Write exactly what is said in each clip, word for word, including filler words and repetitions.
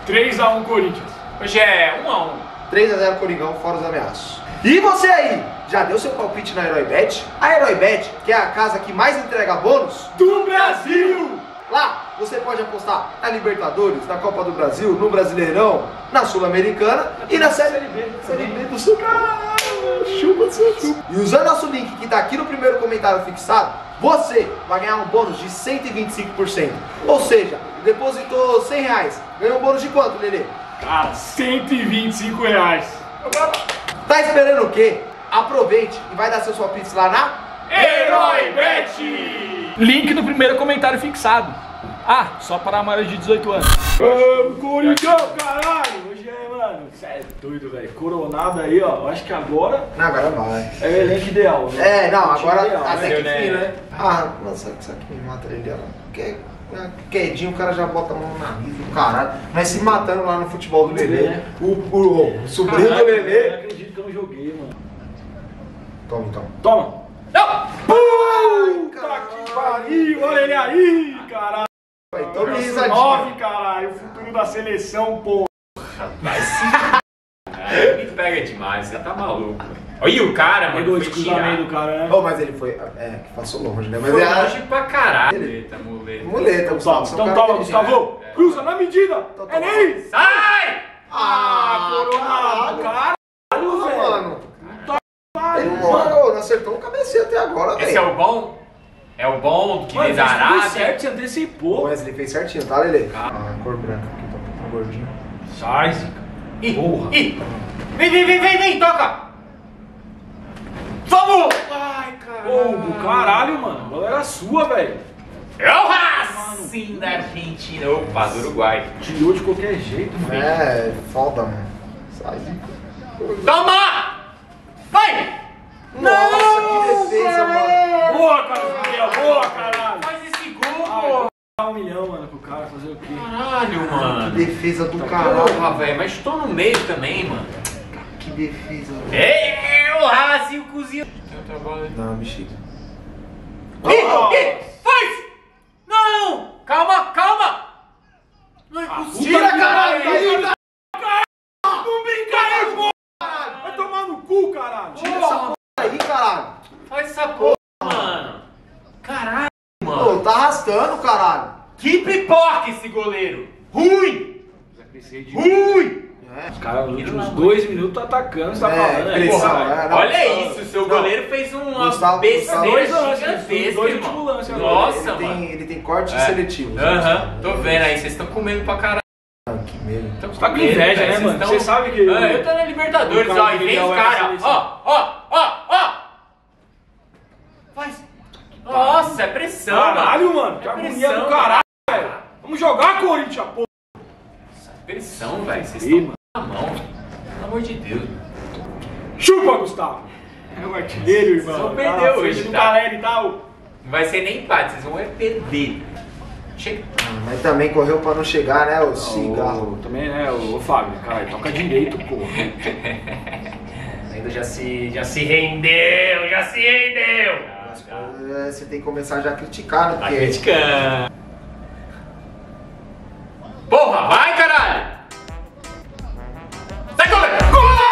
três a um Corinthians. Hoje é um a um. três a zero Coringão, fora os ameaços. E você aí, já deu seu palpite na Heróibet? A Heróibet, que é a casa que mais entrega bônus Do Brasil! Lá você pode apostar na Libertadores, na Copa do Brasil, no Brasileirão, na Sul-Americana e na Série B, Série B do Sul. Chupa, chupa. E usando nosso link que tá aqui no primeiro comentário fixado, você vai ganhar um bônus de cento e vinte e cinco por cento. Ou seja, depositou cem reais, ganhou um bônus de quanto, Lelê? Cara, cento e vinte e cinco reais. Tá esperando o quê? Aproveite e vai dar seus palpites lá na Heróibet! Link no primeiro comentário fixado. Ah, só para maiores de dezoito anos. Vamos, Coringão, caralho! Hoje é, mano, você é doido, velho. Coronado aí, ó. Acho que agora Não, agora vai. é o elenco ideal, né? É, não, O time agora ideal, até né? que enfim, né? Ah, nossa, isso aqui me mata ele, ó. Porque quedinho o cara já bota a mão na risa do caralho. Mas se matando lá no futebol do Lelê. É. O, o, o sobrinho Caralho, do eu não Lelê. acredito que eu não joguei, mano. Toma, então. Toma! Não! Puta que pariu! Olha ele aí, caralho! Tome risadinha. nove, caralho! O futuro da seleção, pô! Vai sim. Ai, me pega demais, você tá maluco. Olha o cara, mano. Pegou Foi esse cruzamento do tirar. cara, né? Oh, mas ele foi. É, que passou longe, né? Mas Foi é. longe pra caralho. Muleta, muleta. Muleta, Gustavo. Você é um Então cara toma, inteligente. Gustavo! Cruza na medida! Então É toma. nele! Sai! Ah, Coronado! caralho. Caralho, Ah, velho! mano. Ele Ele não, mano, não acertou um cabeceio até agora, velho. Esse é o bom? É o bom que Mano, vem da fez tudo Arábia? certo, você O antecipou. Wesley fez certinho, tá, Lelê? Ah. Ah, cor branca aqui, tá um pouquinho gordinho. Sai, Zica. Ih, Porra. ih. Vem, vem, vem, vem, vem, toca! Vamos! Ai, Ô, caralho, mano. A bola era sua, velho. É o Racing da Argentina. Opa, do Uruguai. Tirou de qualquer jeito, velho. É, foda, mano. Sai. Toma! Vai! Nossa, que defesa, mano. Boa, Carlos Gabriel. Boa, caralho. Faz esse gol, Ah, pô! dá um milhão, mano, pro cara fazer o quê? Caralho, Que mano. defesa do caralho. Porra, velho, mas tô no meio também, mano. Que defesa, mano. É, o Racing, o cozinho. Não, bexiga. Ih, ih, faz! Não! Calma, calma! Não é possível! Tira, caralho! Tira, Tira, Não brinca aí, porra! Vai tomar no cu, caralho! tira essa porra aí, caralho. Faz essa porra, mano! Caralho, Pô, mano! tá arrastando, caralho. Que pipoca esse goleiro! Ruim! Ruim! É. Os caras nos últimos dois minutos tá atacando, você tá É, falando, né? pressão, Porra, é. não, Olha Gustavo- isso, seu não. goleiro fez uma Gustavo- besteira Dois lances, gigantesca, dois irmão. últimos lances agora. Nossa, ele, mano! tem, ele tem cortes É. seletivos. né? Aham, tô vendo aí, vocês estão comendo pra caralho. Ah, que medo. Tão Tá com inveja, né, mano? Você sabe que- Ah, eu tô na Libertadores, o cara ó, e que vem é os o caras, seleção. ó, ó, ó, ó! Faz! Nossa, é pressão, Caralho, mano! mano, que É agonia pressão, do caralho, velho. Vamos jogar, Corinthians, pô. Pressão, velho, vocês Ih, estão na mão. Pelo amor de Deus. Chupa, Gustavo. É o artilheiro, irmão. Só perdeu hoje, do tá? Caleri e tal. Não vai ser nem empate, vocês vão é perder. Chega. Ah, mas também correu pra não chegar, né, o cigarro. Ô, também, né, ô, ô Fábio, cara, toca direito, porra. Ainda já se, já se rendeu, já se rendeu. É, você tem que começar já a criticar, né? Tá Porque criticando. Porra, vai, caralho! Sai, goleiro!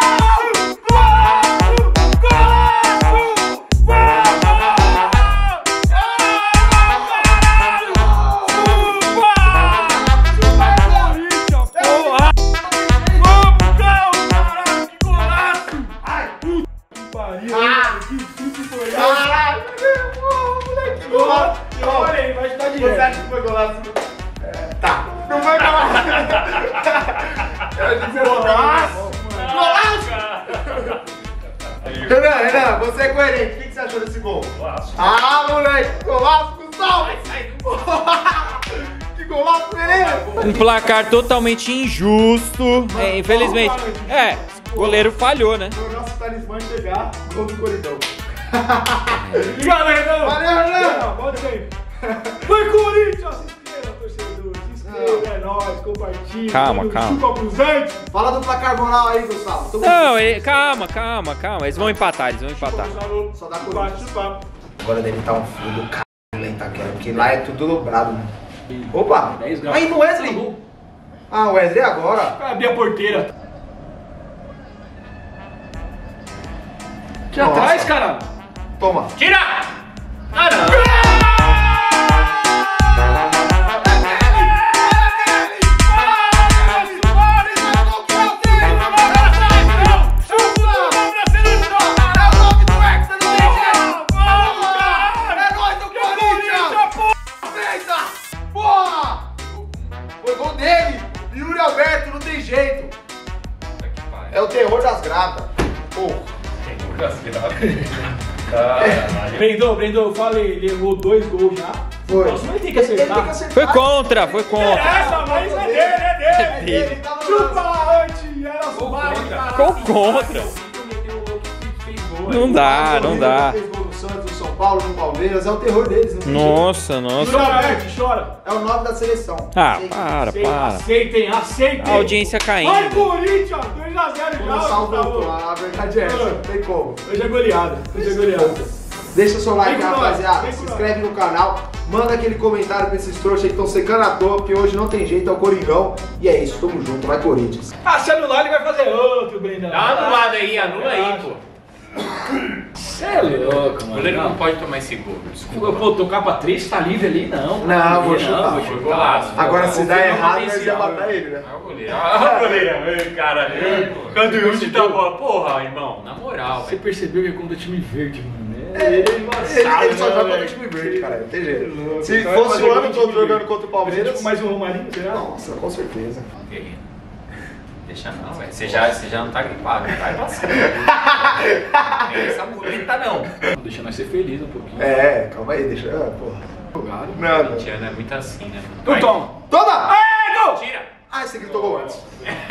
Caralho, moleque, golaço. Olha aí, vai ajudar Você direto. acha que foi golaço? É, tá. Não foi golaço. Eu acho que você Golaço! Golaço! Renan, Renan, você é coerente. O que você achou desse gol? Golaço. Ah, moleque, golaço, Gustavo! Sai, sai. Que golaço, Renan! Um placar totalmente injusto. É, infelizmente. É, o goleiro falhou, né? O nosso talismã chegar, gol do Coringão. Obrigado, Renan. Valeu, Renan! Pode ir. Vai, Corinthians! Se inscreva, torcedor. Se inscreva, é nóis, compartilha. Calma, Chupa calma. pros Antes. Fala do placar moral aí, Gustavo. Tô Não, ele- calma, calma, calma. Eles vão empatar, eles vão empatar. Só dá Chupa, Corinthians. chupa. Agora deve estar um frio do caralho lá em Itaquera, porque lá é tudo dobrado, né? Opa! dez graus. Aí no Wesley! Ah, o Wesley agora. Vai abrir a porteira. Aqui Nossa. atrás, caralho. Toma. Tira! Ah, não! É o terror das gradas. Porra. Brendô, Brendô, eu falei, ele errou dois gols já. Foi. Próximo ele tem que acertar. Foi contra, foi contra. Essa, mas é dele, é dele. Ele tava Chupa antes, era suave, Ficou contra. Não dá, não dá. Fez gol no Santos, no São Paulo, no Palmeiras. É o terror deles. Não tem Nossa, nossa. Chora, Bert, chora. jeito. É o nove da seleção. Ah, Aceita. para, Aceitem, para. aceitem, aceitem. A audiência Vai, caindo. Corinthians, dois a zero já. O saldo Gustavo. voltou. A verdade é essa. Não tem como. Hoje é goleada, hoje é goleada. Deixa o seu like, Vem com nós, rapaziada. vem com Se nós. inscreve no canal. Manda aquele comentário pra esses trouxas aí que estão secando à toa, porque hoje não tem jeito, é o Coringão. E é isso, tamo junto. Vai, Corinthians. Ah, se anular, ele vai fazer outro, Brendão. Dá uma anulada aí, anula aí, pô. Você é louco, O mano. goleiro não Não. pode tomar esse gol. Desculpa. Pô, tocar pra três, tá livre ali? Não. Não, vou Não, chutar. vou Foi chutar. golaço. Agora, se Confia dá no errado, nós ia potencial. matar ele, né? Ah, o goleiro. Ah, o goleiro. Ai, cara. Quando eu chutar a bola. Porra, irmão. Na moral, Você velho. percebeu que é contra time verde, mano. É, ele, ele só joga contra o time verde, cara. Não tem jeito. Se fosse o ano todo jogando contra o Palmeiras. Mais um Romarinho, será? Nossa, com certeza. Deixa não, velho. Você já, você já não tá gripado. Vai passar. Não tem essa muleta, não. Deixa nós ser felizes um pouquinho. É, calma aí, deixa. Ah, porra. Jogado. Nada. Corintiano é muito assim, né? Então Vai. toma. Toma! É, gol! Tira. Ah, você gritou gol antes.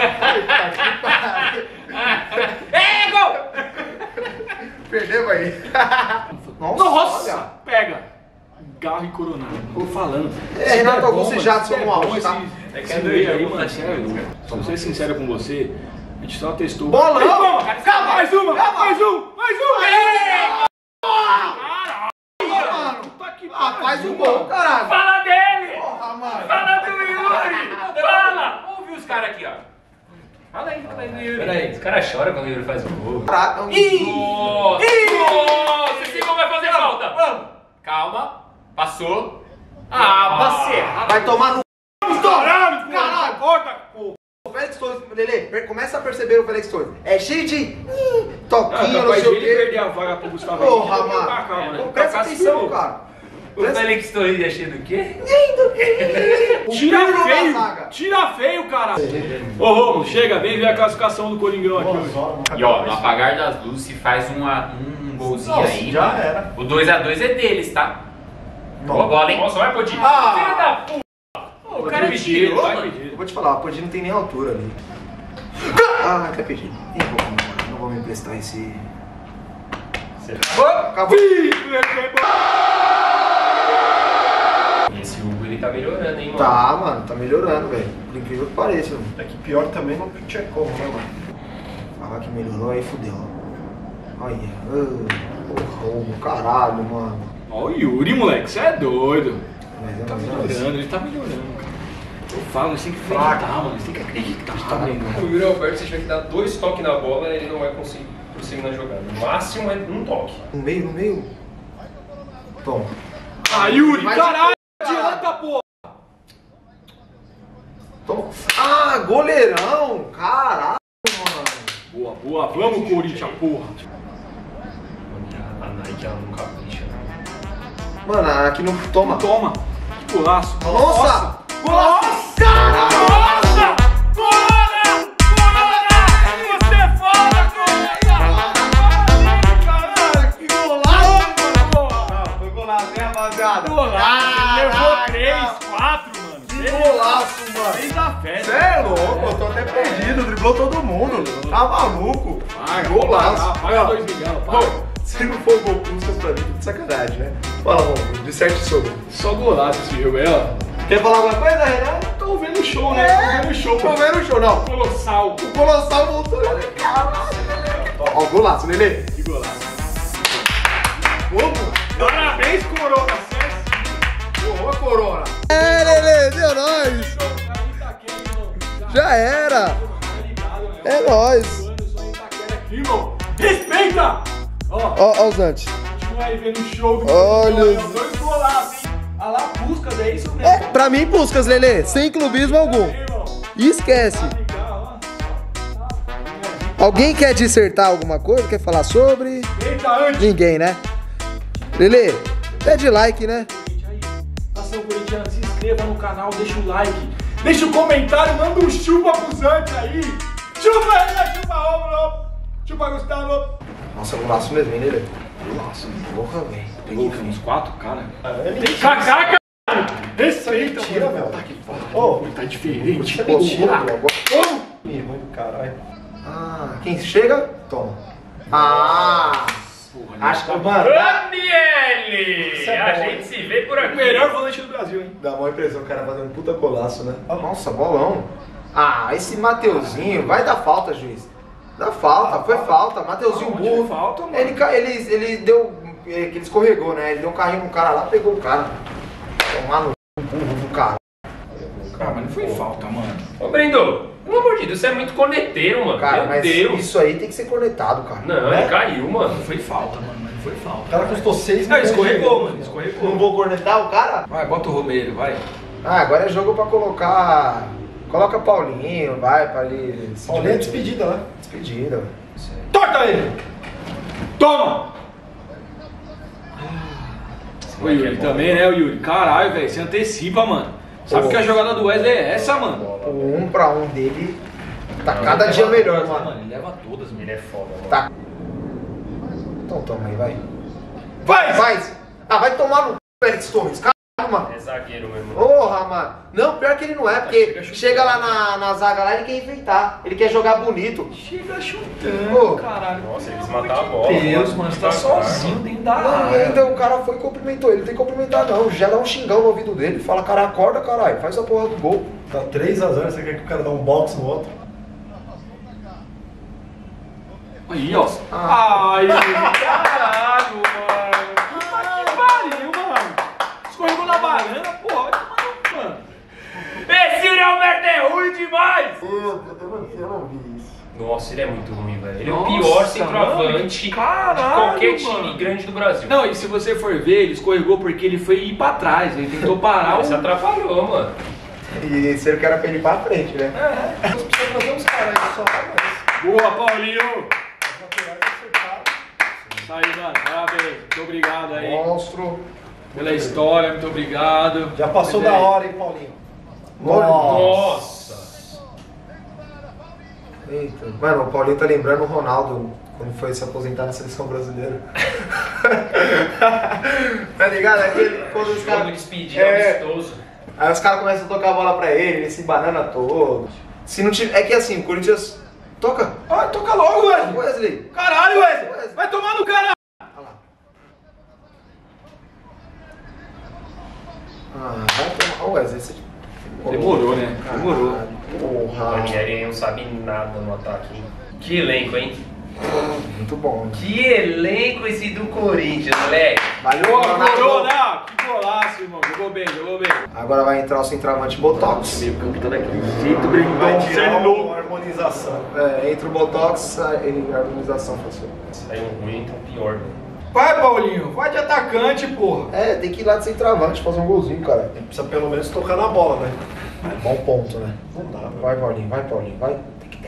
É, gol! Perdeu aí. Nossa! Nossa! olha. Pega. Garro e coronado. Tô falando. É, Renato Augusto e Jadson no auge, tá? É que É é dois aí, jogos mano, na sério. Champions, Se eu ser sincero com você, a gente só testou. Bolão! Mais uma! Calma! Mais uma! Calma! Mais um! Mais um! Aê! Caralho! Mano! Puta que Ah, faz pariu, um gol, mano. caralho! Fala dele! Porra, mano! Fala do Yuri! Fala! Ouve os caras aqui, ó. Fala aí, fala aí do Yuri. Peraí. Os caras choram quando o Yuri faz o gol. Caraca, um- Nossa! Nossa! Esse gol vai fazer falta! Vamos! Calma. Passou. Ah, passei. Vai tomar no. Estourado, Caralho! corta! O Félix Torres, Lelê, per- começa a perceber o Félix Torres. É cheio de. hum, Ah, Toquinho, não capaz sei de o ele quê. perder a vaga pro Gustavo. Porra, Henrique, mano. tá, calma, né? Pô, Presta Tá atenção, caçando. cara. O Félix Torres é cheio do quê? O Tira Pirlo da feio! zaga. Tira feio, cara! Ô, Romulo, chega, vem ver a classificação do Coringão aqui hoje. E ó, no apagar das luzes, se faz uma, um golzinho Nossa, aí. já mano, era. O dois a dois é deles, tá? Boa bola, hein? Nossa, vai, Podinho. Ah. Filho da puta! Ô, o cara Vai pedir, tirou, vai mano. pedir. Eu vou te falar, o Podinho não tem nem altura ali. Ah, até pedi. Nem vou comemorar, não vou me emprestar esse. Acabou. E esse Hugo, ele tá melhorando, hein, mano? Tá, mano, tá melhorando, velho. Por incrível que pareça, mano. É que pior também não tinha como, né, mano? Falar que melhorou aí fudeu. Olha, ah, porra, Hugo, caralho, mano. Ó o Yuri, moleque, você é doido. Mas é Tá mais ou melhorando, menos. ele tá melhorando, cara. Eu falo, nós tem que acreditar, mano. Nós tem que acreditar, Breno. O Yuri Alberto, se tiver que dar dois toques na bola, ele não vai conseguir prosseguir na jogada. O máximo é um toque. No meio, no meio. Toma. Ah, Yuri, Vai caralho! de- Adianta, pô! Toma. Ah, goleirão! Caralho, mano. Boa, boa, vamos, Corinthians, porra! A Nike, ela não capricha. Mano, aqui não toma. Toma! Que golaço! Nossa! Nossa! Nossa! Corona! Corona! Você é foda, Corona! Caralho, que golaço, porra! Não, foi golaço, hein, rapaziada? Golaço! Levou Caraca! três, quatro, mano! Que golaço, mano! Fez a festa! Você é louco, eu tô até perdido, driblou todo mundo. Tá maluco? Paga, Golaço. paga dois milhões, paga. Bom, se não for gol Puskas pra mim, tá de sacanagem, né? Fala, Romulo, disserte sobre. Só golaço esse jogo aí, ó. Quer falar alguma coisa, Renan? Tô vendo o show, né? Tô vendo o show. Tô vendo o show, não. Colossal. O Colossal voltou, né? Caralho, Lelê. Ó, o golaço, Lelê. Que golaço. Vamos. Parabéns, Corona. César. Boa, Corona. É, Lelê, deu nóis. Show, pra mim tá quente, mano. Já era. É nóis. Respeita! Ó, Ó, ó os antes. continua aí vendo o show do Olha os- dois golaços, hein? Ah lá, Puskas, é isso mesmo? É, pra mim, Puskas, Lelê. Sem clubismo algum. E esquece. Alguém quer dissertar alguma coisa? Quer falar sobre? Eita, antes! Ninguém, né? Lelê, pede like, né? Nação Corintiana, se inscreva no canal, deixa o like, deixa o comentário, manda um chupa pros antes aí. Chupa aí, chupa ombro, chupa Gustavo. Nossa, golaço mesmo, hein, Lelê? Nossa, porra, velho. Pegou uns quatro, cara. Tem cacaca! Respeita, Tira, mano. meu. Ô, tá diferente. Isso é mentira, Ô, meu. ô. Ih, ruim do caralho. Ah, quem chega, toma. Ah! Acho que, mano, Daniele! é A bom, gente se vê por aqui. Melhor volante do Brasil, hein? dá uma impressão o cara fazer um puta golaço, né? Nossa, bolão. Ah, esse Mateuzinho, vai dar falta, juiz. Dá falta, foi falta. Mateuzinho Onde burro. foi falta, mano? Ele, ca- ele, ele deu. Ele, ele escorregou, né? Ele deu um carrinho no cara lá, pegou o cara. Tomar no burro do cara. Ah, mas não foi falta, mano. Ô, Brendo, pelo amor de Deus, você é muito corneteiro, mano. Cara, Meu mas Deus. isso aí tem que ser conectado, cara. Não, Né? ele caiu, mano. Não foi falta, mano, mas não foi falta. O cara custou seis Não, milhões de escorregou, euros. mano, escorregou. Não vou cornetar o cara? Vai, bota o Romero, vai. Ah, agora é jogo pra colocar. Coloca Paulinho, vai pra ali. Paulinho é despedida, né? Despedida. Torta ele! Toma! O Yuri também, né, o Yuri? Caralho, velho, você antecipa, mano. Sabe Pô. que a jogada do Wesley é essa, mano? O um pra um dele tá cada dia melhor, mano. Ele leva todas, mano. Ele é foda, mano. Tá. Então toma aí, vai. Vai! Faz! Ah, vai tomar no c, Félix Torres. Caralho, mano. É zagueiro mesmo. Porra, mano. Não, pior que ele não é, porque Chega chutando. chega lá na, na zaga lá, ele quer enfeitar. Ele quer jogar bonito. Chega chutando, Pô. caralho. Nossa, eles mataram a bola. Deus, mano, você tá sozinho dentro da Não, área. então o cara foi e cumprimentou ele. Não tem que cumprimentar, não. Já dá um xingão no ouvido dele. Fala, cara, acorda, caralho. Faz a porra do gol. Tá três a zero, você quer que o cara dê um box no outro? Aí, ó. Ah. Ai, caralho, mano. Puta que pariu, mano. Escorregou na banana, pode, mano. Esse Yuri Alberto é ruim demais! Eu, não, eu não vi isso. Nossa, ele é muito ruim, velho. Ele é o Nossa, pior centroavante mano, de caralho, qualquer time mano. grande do Brasil. Não, e se você for ver, ele escorregou porque ele foi ir pra trás. Ele tentou parar Ele o... se atrapalhou, mano. E esse era o cara pra ele ir pra frente, né? Você precisa fazer uns caras aí só, mas Boa, Paulinho! os laterais acertaram. Isso aí, mano. Parabéns. Muito obrigado aí Monstro. pela história. Muito obrigado. Já passou Mas da aí, hora, hein, Paulinho? Nossa! Eita. Mano, o Paulinho tá lembrando o Ronaldo quando foi se aposentar na seleção brasileira. Tá ligado? Aquele, quando os Jogo caras. de despedida É. amistoso. Aí os caras começam a tocar a bola pra ele, ele se banana todo. Se não tiver. É que assim, o Corinthians. Toca! Ah, toca logo, Wesley. Wesley! Caralho, Wesley. Vai tomar no cara. Olha lá. Ah, vai tomar. Ô, Wesley, você. Demorou, né? Demorou. Caralho, O Porra. Ranieri não sabe nada no ataque, hein? Que elenco, hein? Muito bom. Que elenco esse do Corinthians, moleque! Valeu, Boa, Ronaldo. Corona. Que golaço, irmão. Jogou bem, jogou bem. Agora vai entrar o centroavante Botox. Meio campo tá daquele jeito, Vai Brindão. tirar Sendo uma harmonização. É, entra o Botox e a harmonização funciona. Saiu ruim, então pior, velho. Vai, Paulinho. Vai de atacante, porra. É, tem que ir lá de centroavante fazer um golzinho, cara. Ele precisa pelo menos tocar na bola, né? É bom ponto, né? Não dá, velho. Vai, Paulinho, vai, Paulinho, vai.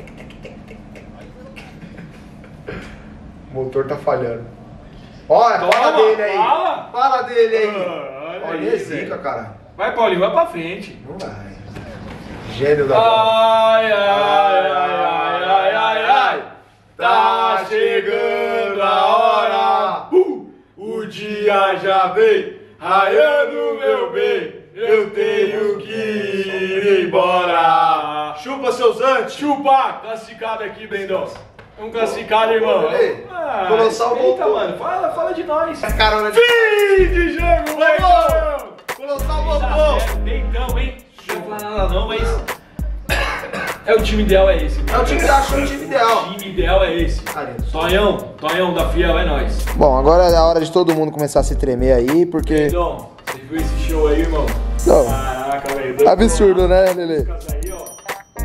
O motor tá falhando. Olha, Toma, fala dele aí. fala. Fala dele aí. Ah, olha Paulinho aí, é zica, velho. cara. Vai, Paulinho. Vai pra frente. Não vai. Gênio da bola. Ai, ai, ai, ai, ai, ai, ai. Tá chegando a hora. Uh, o dia já vem. Raiando, meu bem. Eu tenho que ir embora. Chupa, seus antes. Chupa. Classificado aqui, Brendão. Um classificado, irmão. Ei, Ah, Colossal respeita, voltou. mano. Fala, fala de nós. Essa carona de... Fim de jogo, Brendão. Colossal voltou. Deitão, hein? Não vou falar nada não, mas... É o time ideal, é esse. É o time que achou o time ideal. O time ideal é esse. Tonhão, Tonhão da Fiel, é nóis. Bom, agora é a hora de todo mundo começar a se tremer aí, porque... Então, você viu esse show aí, irmão? Não. Caraca, velho. Absurdo, né, Lelê? Aí, ó. É que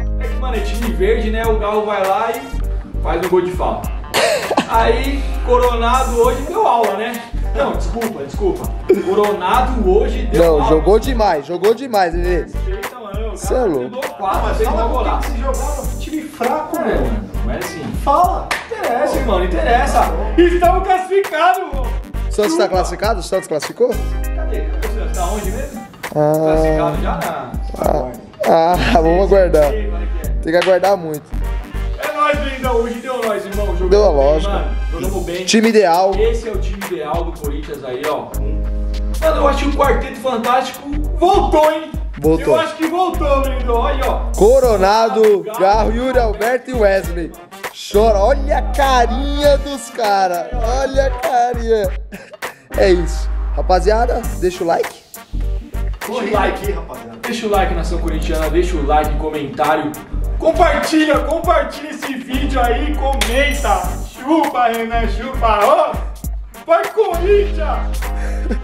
mano, é time verde, né? O Galo vai lá e faz um gol de falta. Aí, Coronado hoje deu aula, né? Não, desculpa, desculpa. Coronado hoje deu Não, aula. jogou demais, jogou demais, Nenê. Respeita, mano. O Cê é cara louco. deu quatro, Mas fez uma fala por que golaça. que você jogava time fraco, É, meu. mano, não é assim. Fala. Interessa, irmão, não interessa. Estamos classificados, irmão. O Santos tá classificado? O Santos classificou? Cadê? Cadê o Santos? Tá onde mesmo? Ah, Classificado já na... ah, ah, vamos aguardar. Ei, qual é que é? Tem que aguardar muito. É nóis, Lindão. Hoje deu nós, irmão. Jogamos Deu a bem, lógica. mano. Jogamos bem. Time ideal. Esse é o time ideal do Corinthians aí, ó. Mano, eu acho que o Quarteto Fantástico voltou, hein? Voltou. Eu acho que voltou, Lindão. Aí, ó. Coronado, Garro, Yuri Alberto e Wesley. Chora, olha a carinha dos caras. Olha a carinha. É isso. Rapaziada, deixa o like. Deixa o Corrida like, aqui, rapaziada. deixa o like, nação corintiana. Deixa o like, comentário. Compartilha, compartilha esse vídeo aí, comenta. Chupa, Renan, chupa. Ó, vai, Corinthians!